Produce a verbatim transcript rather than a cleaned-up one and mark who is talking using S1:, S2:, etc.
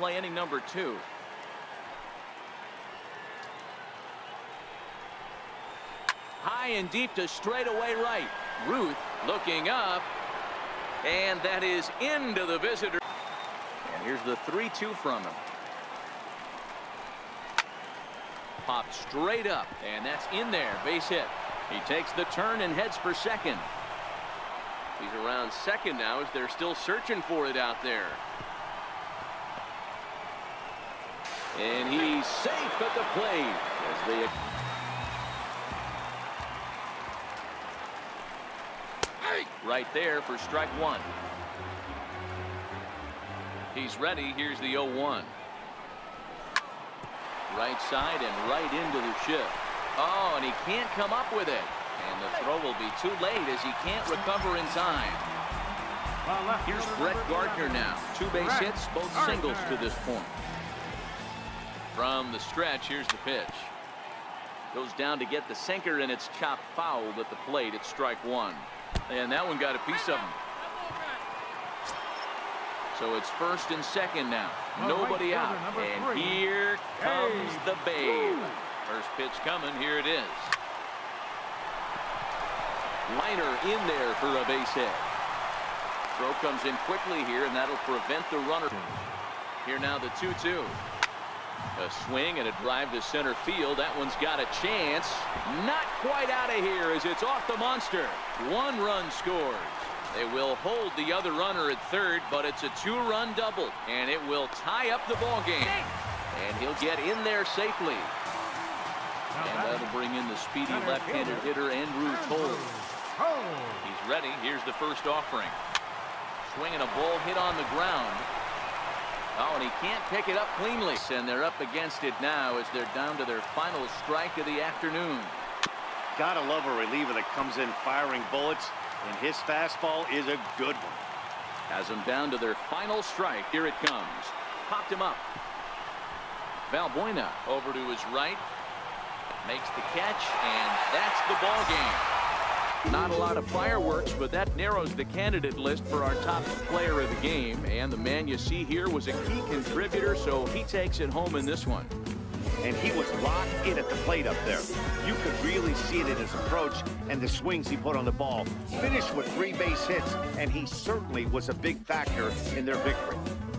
S1: play inning number two. High and deep to straightaway right. Ruth looking up, and that is into the visitor. And here's the three two from him. Popped straight up, and that's in there. Base hit. He takes the turn and heads for second.
S2: He's around second now as they're still searching for it out there.
S1: And he's safe at the plate as they. Right there for strike one. He's ready. Here's the oh one. Right side and right into the shift. Oh, and he can't come up with it. And the throw will be too late as he can't recover in time. Here's Brett Gardner now. Two base hits, both singles to this point. From the stretch, here's the pitch. Goes down to get the sinker, and it's chopped fouled at the plate. It's strike one. And that one got a piece of him. So it's first and second now. Nobody out. And here comes the Babe. First pitch coming. Here it is. Liner in there for a base hit. Throw comes in quickly here, and that'll prevent the runner. Here now the two two. A swing and a drive to center field. That one's got a chance. Not quite out of here as it's off the monster. One run scores. They will hold the other runner at third, but it's a two-run double, and it will tie up the ball game. And he'll get in there safely. And that'll bring in the speedy left-handed hitter Andrew Toll. He's ready. Here's the first offering. Swinging a ball hit on the ground. Oh, and he can't pick it up cleanly. And they're up against it now as they're down to their final strike of the afternoon.
S3: Gotta love a reliever that comes in firing bullets, and his fastball is a good one.
S1: Has them down to their final strike. Here it comes. Popped him up. Valbuena over to his right. Makes the catch, and that's the ball game. Not a lot of fireworks, but that narrows the candidate list for our top player of the game. And the man you see here was a key contributor, so he takes it home in this one.
S3: And he was locked in at the plate up there. You could really see it in his approach and the swings he put on the ball. Finished with three base hits, and he certainly was a big factor in their victory.